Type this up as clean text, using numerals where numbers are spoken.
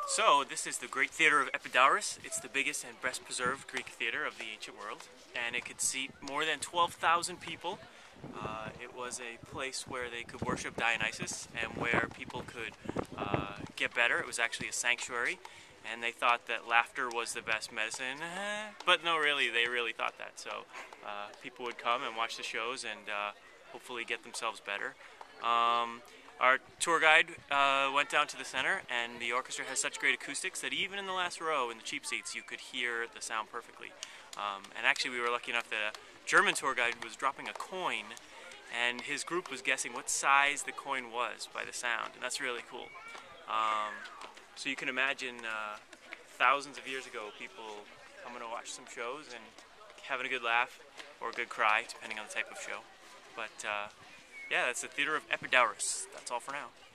So, this is the Great Theatre of Epidaurus. It's the biggest and best preserved Greek theatre of the ancient world, and it could seat more than 12,000 people. It was a place where they could worship Dionysus and where people could get better. It was actually a sanctuary, and they thought that laughter was the best medicine. But no, really, they really thought that. So, people would come and watch the shows and hopefully get themselves better. Our tour guide went down to the center, and the orchestra has such great acoustics that even in the last row, in the cheap seats, you could hear the sound perfectly. And actually, we were lucky enough that a German tour guide was dropping a coin, and his group was guessing what size the coin was by the sound, and that's really cool. So you can imagine thousands of years ago, people coming to watch some shows and having a good laugh or a good cry, depending on the type of show. But yeah, that's the Theatre of Epidaurus. That's all for now.